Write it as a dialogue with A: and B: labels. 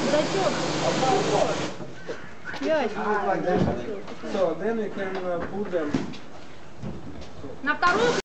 A: Зачем?
B: So then we can put them.
A: На вторую